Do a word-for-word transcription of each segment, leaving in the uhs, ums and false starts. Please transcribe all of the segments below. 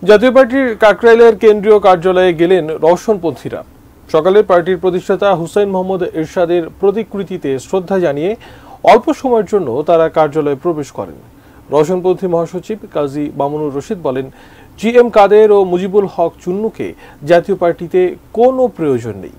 জাতীয় পার্টির কাকরাইলের কেন্দ্রীয় কার্যালয়ে গেলেন রওশনপন্থীরা। সকালে পার্টির প্রতিষ্ঠাতা হুসাইন মোহাম্মদ এরশাদের প্রতিকৃতিতে শ্রদ্ধা জানিয়ে অল্প সময়ের জন্য তারা কার্যালয়ে প্রবেশ করেন। রওশনপন্থী মহাসচিব কাজী মামুনুর রশিদ বলেন, জি এম কাদের ও মুজিবুল হক চুন্নুকে জাতীয় পার্টিতে কোনো প্রয়োজন নেই।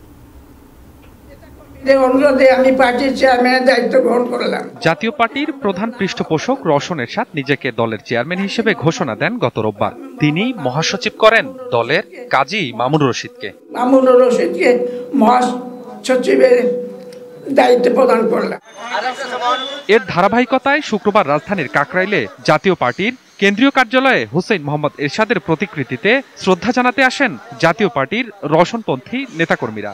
জাতীয় পার্টির প্রধান পৃষ্ঠপোষক রওশন এরশাদ নিজেকে দলের চেয়ারম্যান হিসেবে ঘোষণা দেন গত রোববার। তিনি মহাসচিব করেন দলের কাজী মামুনুর রশিদকে। মামুনুর রশিদকে মহাসচিবের দায়িত্ব প্রদান করলেন। এর ধারাবাহিকতায় শুক্রবার রাজধানীর কাকরাইলে জাতীয় পার্টির কেন্দ্রীয় কার্যালয়ে হুসাইন মোহাম্মদ এরশাদের প্রতিকৃতিতে শ্রদ্ধা জানাতে আসেন জাতীয় পার্টির রওশনপন্থী নেতাকর্মীরা।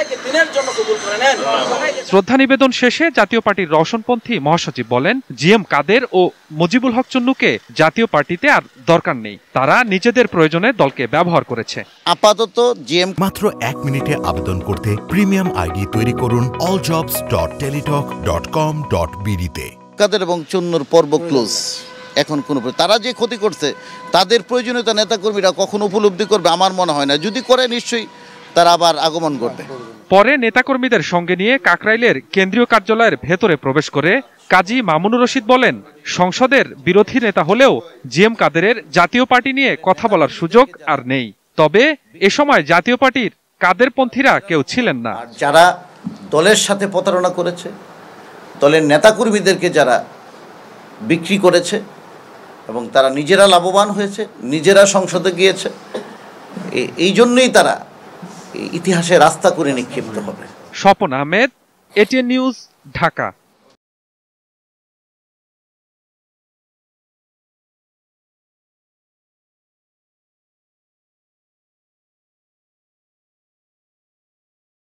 শ্রদ্ধা নিবেদন শেষে জাতীয় পার্টির রওশনপন্থী মহাসচিব বলেন, জি এম কাদের ও মুজিবুল হক চুন্নুকে জাতীয় পার্টিতে আর দরকার নেই। তারা নিজেদের প্রয়োজনে দলকে ব্যবহার করেছে। আপাতত জি এম মাত্র এক মিনিটে আবেদন করতে প্রিমিয়াম আইডি তৈরি করুন all jobs dot Teletalk dot com dot BD তে। কাদের এবং চুন্নুর পর্ব ক্লোজ। এখন কোনো তারা যে ক্ষতি করছে তাদের প্রয়োজনীয়তা নেতাকর্মীরা কখনো উপলব্ধি করবে আমার মনে হয় না। যদি করে নিশ্চয়ই তারা আবার আগমন করবে। পরে নেতাকর্মীদের সঙ্গে নিয়ে কাকরাইলের কেন্দ্রীয় কার্যালয়ের ভেতরে প্রবেশ করে কাজী মামুনুর রশিদ বলেন, সংসদের বিরোধী নেতা হলেও জি এম কাদেরের জাতীয় পার্টি নিয়ে কথা বলার সুযোগ আর নেই। তবে এ সময় জাতীয় পার্টির কাদেরপন্থীরা কেউ ছিলেন না। যারা দলের সাথে প্রতারণা করেছে, দলের নেতাকর্মীদেরকে যারা বিক্রি করেছে এবং তারা নিজেরা লাভবান হয়েছে, নিজেরা সংসদে গিয়েছে, এই জন্যই তারা ইতিহাসে রাস্তা করে নিক্ষিপ্ত হবে। Swapan Ahmed, ATN news, Dhaka.